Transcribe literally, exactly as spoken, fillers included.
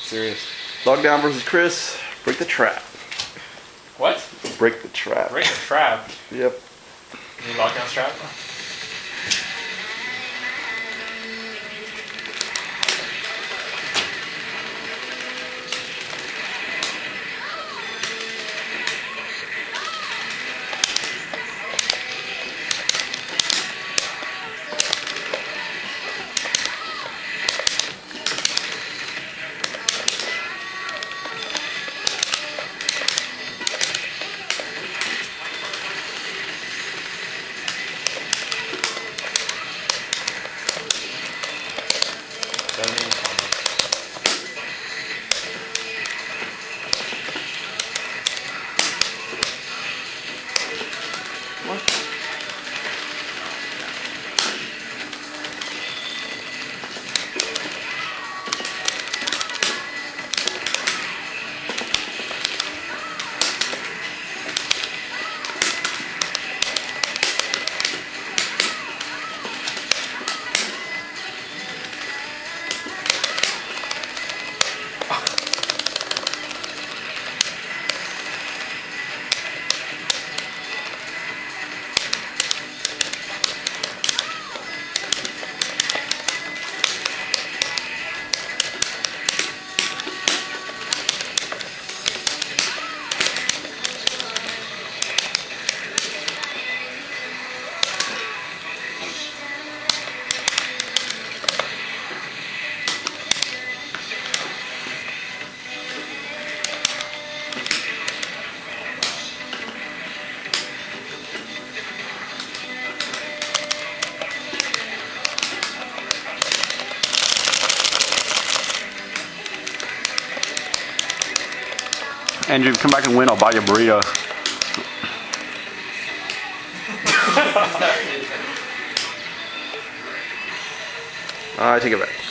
serious. Lockdown versus Chris. Break the trap. What? Break the trap. Break the trap. Yep. Any lockdown trap? Andrew, come back and win. I'll buy you a burrito. I take it back.